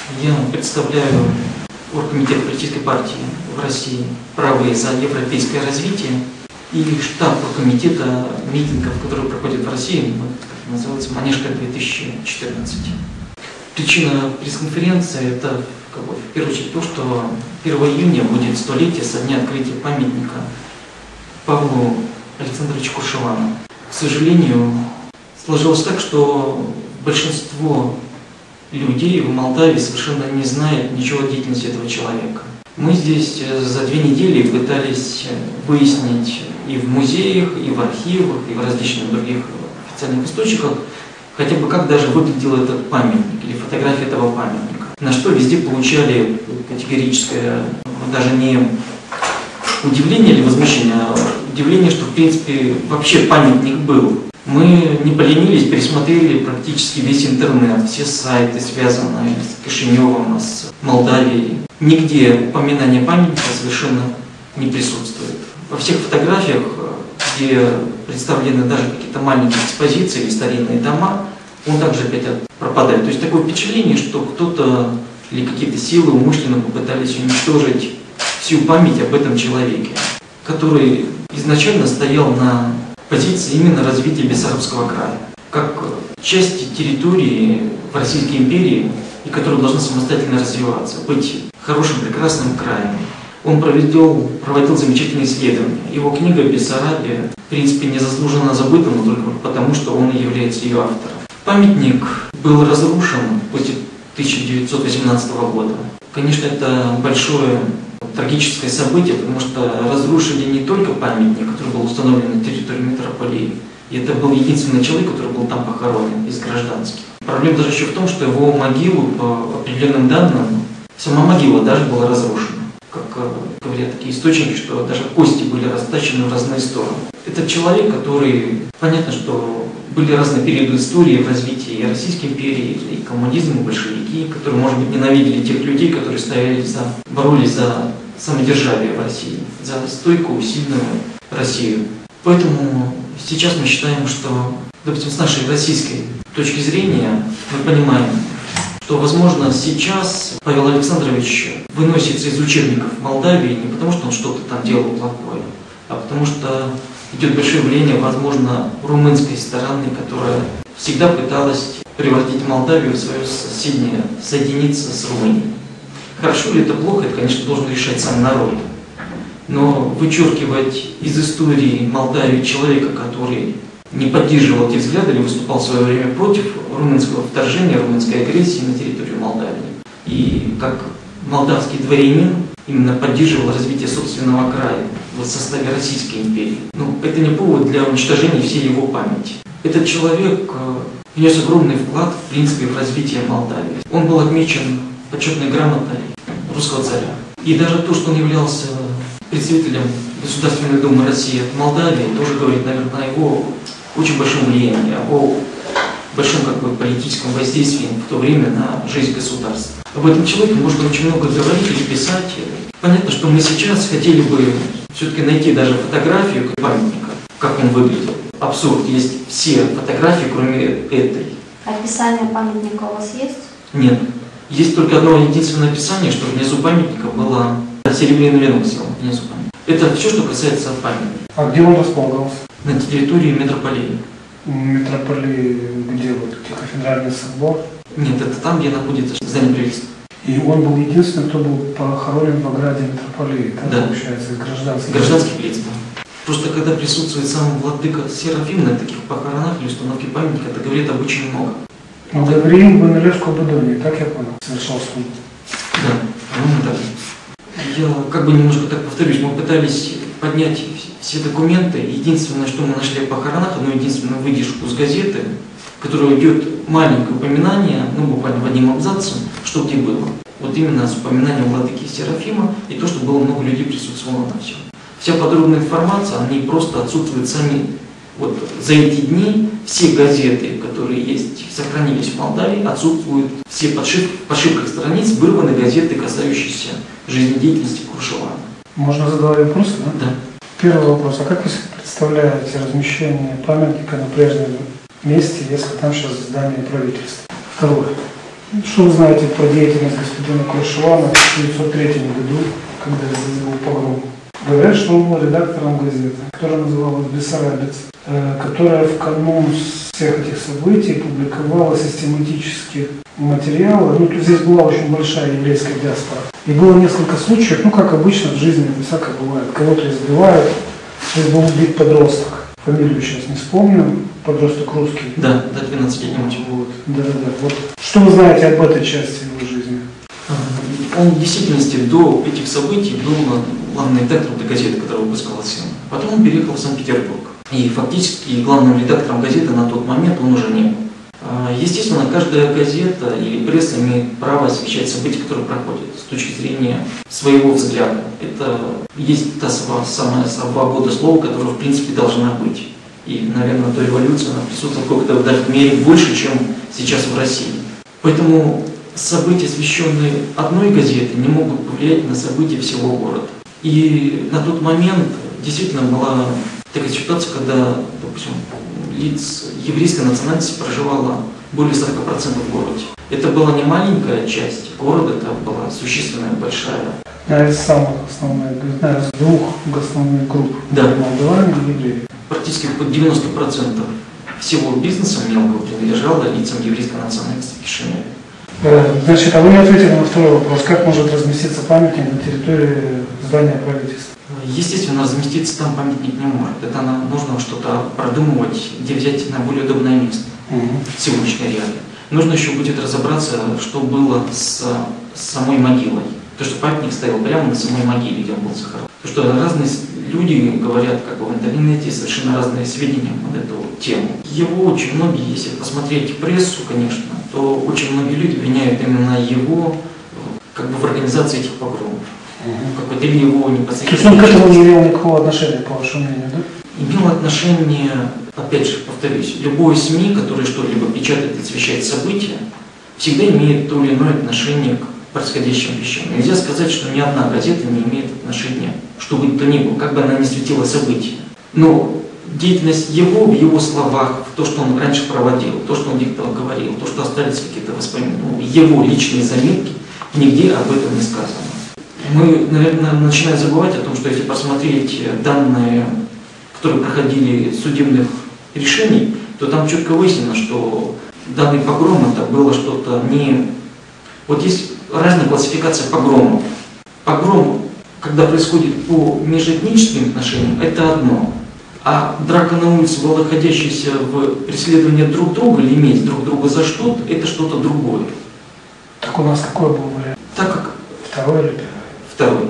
Я представляю оргкомитет политической партии в России «Правые за европейское развитие» и штаб оргкомитета митингов, которые проходят в России, называется «Манежка-2014». Причина пресс-конференции – это в первую очередь то, что 1 июня будет 100-летие со дня открытия памятника Павлу Александровичу Куршавану. К сожалению, сложилось так, что большинство людей в Молдавии совершенно не знает ничего о деятельности этого человека. Мы здесь за 2 недели пытались выяснить и в музеях, и в архивах, и в различных других официальных источниках, хотя бы как даже выглядел этот памятник или фотография этого памятника. На что везде получали категорическое, даже не удивление или возмущение, а удивление, что в принципе вообще памятник был. Мы не поленились, пересмотрели практически весь интернет, все сайты, связанные с Кишиневым, с Молдавией. Нигде упоминание памятника совершенно не присутствует. Во всех фотографиях, где представлены даже какие-то маленькие экспозиции или старинные дома, он также опять пропадает. То есть такое впечатление, что кто-то или какие-то силы умышленно попытались уничтожить всю память об этом человеке, который изначально стоял на позиции именно развития Бессарабского края, как части территории в Российской империи, и которая должна самостоятельно развиваться, быть хорошим, прекрасным краем. Он проводил замечательные исследования. Его книга «Бессарабия» в принципе незаслуженно забыта, но только потому, что он и является ее автором. Памятник был разрушен после 1918 года. Конечно, это большое трагическое событие, потому что разрушили не только памятник, который был установлен на территории метрополии, и это был единственный человек, который был там похоронен из гражданских. Проблема даже еще в том, что его могилу, по определенным данным, сама могила даже была разрушена. Как говорят такие источники, что даже кости были растащены в разные стороны. Это человек, который, понятно, что были разные периоды истории в развитии и Российской империи, и коммунизм, и большевики, которые, может быть, ненавидели тех людей, которые боролись за самодержавие в России, за стойкую, сильную Россию. Поэтому сейчас мы считаем, что, допустим, с нашей российской точки зрения, мы понимаем, что, возможно, сейчас Павел Александрович выносится из учебников Молдавии не потому, что он что-то там делал плохое, а потому что идет большое влияние, возможно, румынской стороны, которая всегда пыталась превратить Молдавию в свое соседнее, соединиться с Румынией. Хорошо ли это плохо, это, конечно, должен решать сам народ. Но вычеркивать из истории Молдавии человека, который не поддерживал эти взгляды или выступал в свое время против румынского вторжения, румынской агрессии на территорию Молдавии, и как молдавский дворянин именно поддерживал развитие собственного края в составе Российской империи. Но это не повод для уничтожения всей его памяти. Этот человек внес огромный вклад, в принципе, в развитие Молдавии. Он был отмечен почетной грамотой русского царя. И даже то, что он являлся представителем Государственной Думы России от Молдавии, тоже говорит, наверное, о его очень большом влиянии, о большом политическом воздействии в то время на жизнь государства. Об этом человеке можно очень много говорить или писать. Понятно, что мы сейчас хотели бы все-таки найти даже фотографию памятника, как он выглядел. Абсурд, есть все фотографии, кроме этой. Описание памятника у вас есть? Нет. Есть только одно единственное описание, что внизу памятника было серебряный венок сделан внизу памятника. Это все, что касается памятника. А где он располагался? На территории метрополии. Метрополии, где кафедральный собор? Нет, это там, где находится здание правительства. И он был единственный, кто был похоронен в ограде метрополии, да. Получается, из гражданских. Гражданских лиц, да. Просто когда присутствует сам владыка Серафим на таких похоронах или установке памятника, это говорит об очень много. Но Гавриил бы на Лешку Бадоне, так я понял, совершал суд. Да, по-моему, да. Я немножко так повторюсь, мы пытались поднять все документы. Единственное, что мы нашли о похоронах, одну единственную выдержку с газеты, в которой идет маленькое упоминание, буквально в одним абзацем, что где было. Вот именно с упоминанием владыки Серафима и то, что было много людей присутствовало на всем. Вся подробная информация, они просто отсутствуют сами. Вот за эти дни все газеты, которые есть, сохранились в Молдавии, отсутствуют все подшивках страниц, вырваны газеты, касающиеся жизнедеятельности Куршавана. Можно задавать вопросы, да? Да. Первый вопрос. А как вы представляете размещение памятника на прежнем месте, если там сейчас здание правительства? Второе. Что вы знаете про деятельность господина Куршавана в 1903 году, когда был погром? Говорят, что он был редактором газеты, которая называлась «Бессарабец», которая в канун всех этих событий публиковала систематические материалы. Ну, здесь была очень большая еврейская диаспора. И было несколько случаев, ну, как обычно в жизни, всякое бывает. Кого-то избивают. Здесь был убит подросток. Фамилию сейчас не вспомню. Подросток русский. Да, до 12 лет. Вот. Да. Вот. Что вы знаете об этой части его жизни? Он в действительности до этих событий был главным редактором этой газеты, которая выпускалась. Потом он переехал в Санкт-Петербург. И фактически главным редактором газеты на тот момент он уже не был. Естественно, каждая газета или пресса имеет право освещать события, которые проходят с точки зрения своего взгляда. Это есть та самая свобода слова, которая в принципе должна быть. И, наверное, до революции она присутствовала как-то даже в мире больше, чем сейчас в России. Поэтому события, освещенные одной газетой, не могут повлиять на события всего города. И на тот момент действительно была такая ситуация, когда, допустим, лиц еврейской национальности проживало более 40% в городе. Это была не маленькая часть города, это была существенная, большая. Из самых основных, из двух основных групп. Да. Молдаване и евреи. Практически под 90% всего бизнеса мелкого принадлежало лицам еврейской национальности в Кишиневе. Значит, а вы не ответили на второй вопрос. Как может разместиться памятник на территории здания правительства? Естественно, разместиться там памятник не может. Это нужно что-то продумывать, где взять наиболее удобное место в сегодняшней реалии. Нужно еще будет разобраться, что было с самой могилой. То, что памятник стоял прямо на самой могиле, где он был захоронен. Потому что разные люди говорят как бы в интернете совершенно разные сведения на эту тему. Его очень многие, если посмотреть прессу, конечно, то очень многие люди обвиняют именно его как бы в организации этих погромов. Как бы, или его непосредственно. То есть он к этому не имел никакого отношения, по вашему мнению, да? Имел отношение, опять же, повторюсь, любой СМИ, который что-либо печатает и освещает события, всегда имеет то или иное отношение к происходящим вещам. Нельзя сказать, что ни одна газета не имеет отношения, что бы то ни было, как бы она ни светила события. Но деятельность его, в его словах, в то, что он раньше проводил, то, что он где-то говорил, то, что остались какие-то воспоминания, его личные заметки, нигде об этом не сказано. Мы, наверное, начинаем забывать о том, что если посмотреть данные, которые проходили судебных решений, то там четко выяснено, что данный погром это было что-то не... Вот есть разная классификация погромов. Погром, когда происходит по межэтническим отношениям, это одно. А драка на улице, находящаяся в преследовании друг друга или иметь друг друга за что-то, это что-то другое. Так у нас какой был вариант? Так как... Второй или первый? Второй.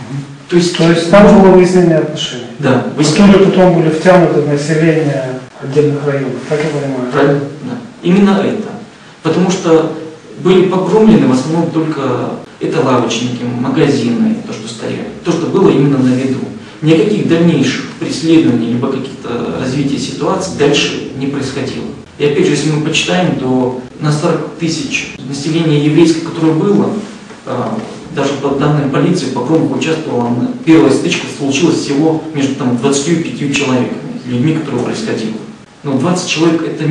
То есть там было выяснение отношений? Да. Которые потом были втянуты в население отдельных районов, так я понимаю? Правильно, да. Именно это. Потому что были погромлены в основном только это лавочники, магазины, то, что стояли, то, что было именно на виду. Никаких дальнейших преследований, либо каких-то развития ситуации дальше не происходило. И опять же, если мы почитаем, то на 40 тысяч населения еврейское, которое было, даже по данным полиции, погромах участвовала, первая стычка случилась всего между 25 человеками, людьми, которые происходило. Но 20 человек это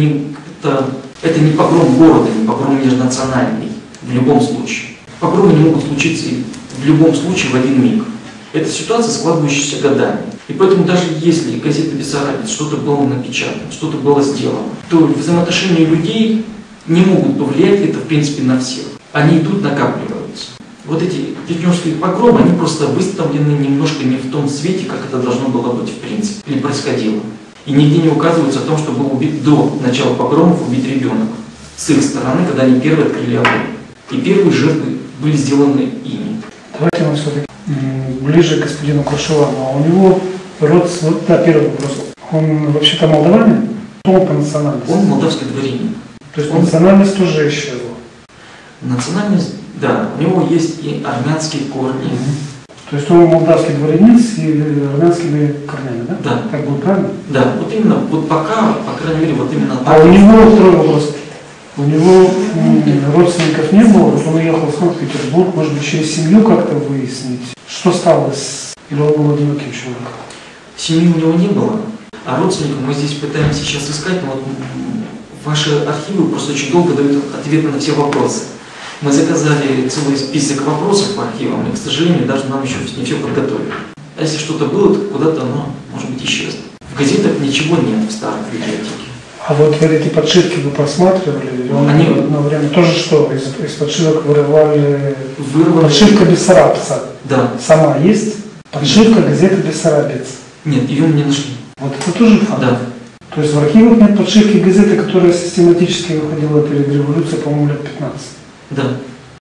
не погром города, не погром межнациональный, в любом случае. Погромы не могут случиться в любом случае в один миг. Это ситуация, складывающаяся годами. И поэтому даже если газета «Бессарабец» что-то было напечатано, что-то было сделано, то взаимоотношения людей не могут повлиять это в принципе на всех. Они идут, накапливаются. Вот эти пятнёрские погромы, они просто выставлены немножко не в том свете, как это должно было быть в принципе, или происходило. И нигде не указывается о том, что был убит до начала погромов убит ребенок. С их стороны, когда они первые открыли огонь. И первые жертвы были сделаны ими. Давайте мы все-таки ближе к господину Куршавану. А у него первый вопрос. Он вообще-то молдаванин? Кто он по национальности? Он молдавский дворянин. То есть национальность тоже исчезла? Национальность, да. У него есть и армянские корни. То есть он молдавский дворянин с армянскими корнями, да? Да. Так будет правильно? Да, вот именно, вот пока, по крайней мере, вот именно так. А у него второй вопрос. У него родственников не было, вот он уехал в Санкт-Петербург, может быть, через семью как-то выяснить, что стало или он был одиноким человеком? Семьи у него не было, а родственников мы здесь пытаемся сейчас искать, но вот ваши архивы просто очень долго дают ответы на все вопросы. Мы заказали целый список вопросов по архивам, и, к сожалению, даже нам еще не все подготовили. А если что-то было, то куда-то оно, может быть, исчезло. В газетах ничего нет в старой библиотеке. А вот эти подшивки вы просматривали? Они одно время тоже что? Из подшивок вырывали... вырвали... Подшивка Бессарабца. Да. Сама есть? Подшивка газеты Бессарабец. Нет, ее мы не нашли. Вот это тоже факт. Да. То есть в архивах нет подшивки газеты, которая систематически выходила перед революцией, по-моему, лет 15. Да.